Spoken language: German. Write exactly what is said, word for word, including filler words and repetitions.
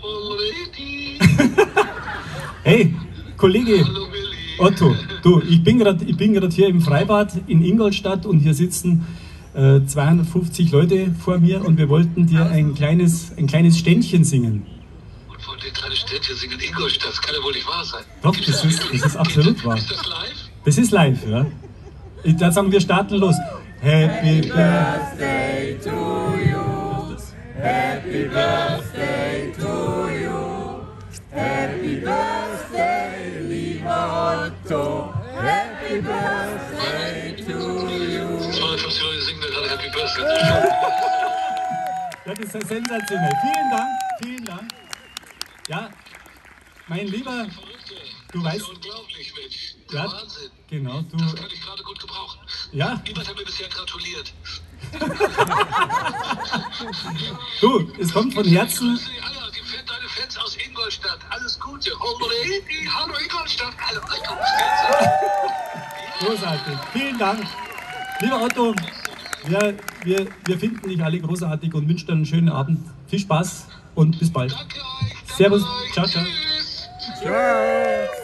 Hey, Kollege Otto, du, ich bin gerade ich bin gerade hier im Freibad in Ingolstadt und hier sitzen äh, zweihundertfünfzig Leute vor mir und wir wollten dir ein kleines, ein kleines Ständchen singen. Und wollt ihr ein kleines Ständchen singen in Ingolstadt? Das kann ja wohl nicht wahr sein. Doch, das ist, das ist absolut wahr. Ist das live? Das ist live, ja. Da sagen wir, starten los. Happy Birthday to you, Happy Birthday to you, Happy Birthday, lieber Otto, Happy Birthday to you. zweihundertfünfzig Leute singen gerade Happy Birthday. Ja, das ist sensationell. Vielen Dank, vielen Dank. Ja, mein Lieber, du weißt... Das ist ja unglaublich, Mensch. Ja, Wahnsinn. genau, du... Das kann ich gerade gut gebrauchen. Ja. Niemand hat mir bisher gratuliert. Du, es kommt von Herzen... Grüße alle, die Fan, deine Fans aus Ingolstadt. Alles Gute. Hallo Ingolstadt. Hallo Ingolstadt. Großartig. Vielen Dank. Lieber Otto, wir, wir, wir finden dich alle großartig und wünschen dir einen schönen Abend. Viel Spaß und bis bald. Danke euch. Danke Servus. euch. Ciao, ciao. Tschüss. Ciao.